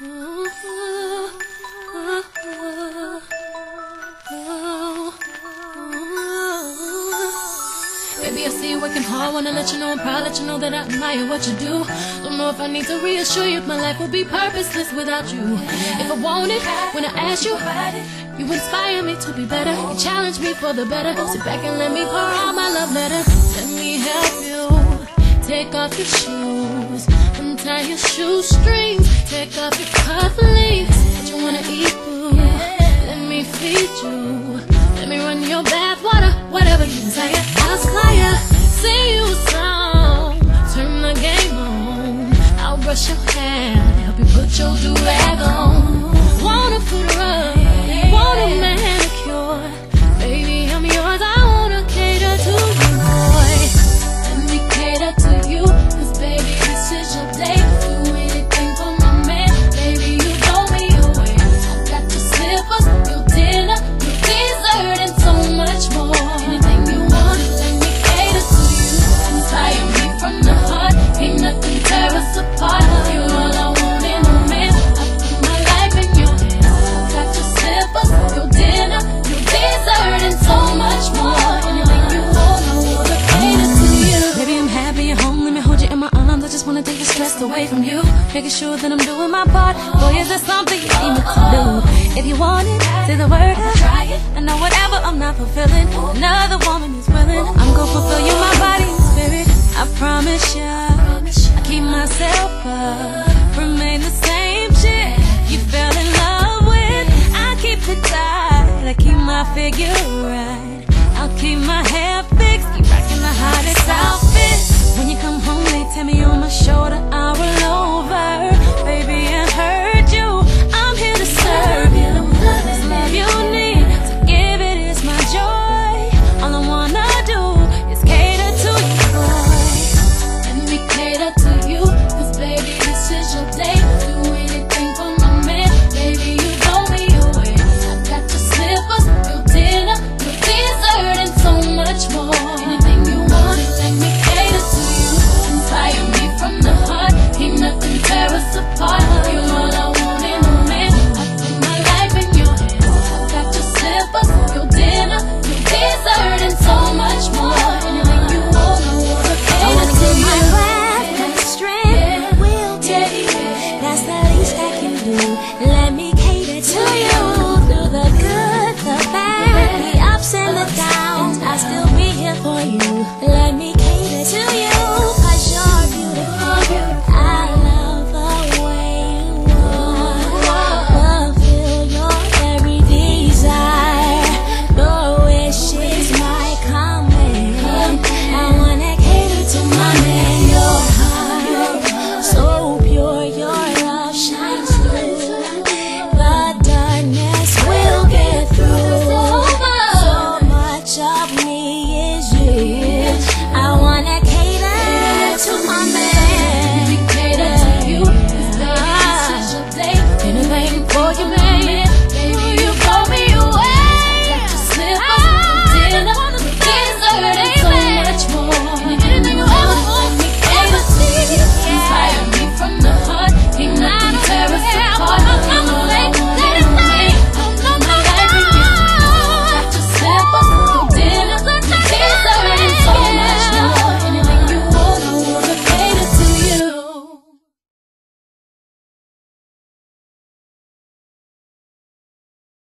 Baby, I see you working hard, wanna let you know I'm proud, let you know that I admire what you do. Don't know if I need to reassure you if my life would be purposeless without you. If I want it, when I ask you, you inspire me to be better. You challenge me for the better. Sit back and let me pour out my love letter. Let me help you. Take off your shoes, untie your shoestrings, take off your cufflinks. What you wanna eat, boo? Let me feed you. Let me run your bath water, whatever you desire. I'll squire, sing you a song, turn the game on. I'll brush your hair, help you put your do-rag on. Want a foot rub, want a manicure. Baby, I'm yours, I wanna cater to you, boy. Let me cater to you, 'cause baby, this is your day. Do anything for my man, baby, you blow me away. I got your slippers, your dinner, your dessert, and so much more. Anything you want, let me cater to you. Inspire me from the heart, ain't nothing tear us apart. You're all I want in a man, I put my life in your hands. I got your slippers, your dinner, your dessert, and so much more. Anything you want, I wanna cater to you. Baby, I'm happy you're home, let me hold you in my arms. I just wanna take the stress away from you, making sure that I'm doing my part. Boy, is there something you need me to do? If you want it, say the word, I'll try it. I know whatever I'm not fulfilling, another woman is willing. I'm gonna fulfill you, my body and spirit. I promise ya, I keep myself up, remain the same shit you fell in love with. I keep it tight, I keep my figure right. I'll keep my hair fixed, keep rocking the hottest outfit. When you come home, they tell me on my shoulder, I'll roll over. Baby, I heard you, I'm here to serve you. This love you need, to give it is my joy. All I wanna do is cater to you, boy. Let me cater to you, 'cause baby, this is your day. Do anything for my man, baby, you blow me away. I got your slippers, your dinner, your dessert, and so much more. Anything you want, let me cater to you. Inspire me from the heart, ain't nothing tear us apart. You're all I want in a man, I put my life in your hands. I got your slippers, your dinner, your dessert, and so much more. Anything you want, I wanna cater to you. My breath, my strength, will take. That's the least I can do. Let me cater to you. Through the good, the bad, the ups and the downs, I'll still be here for you.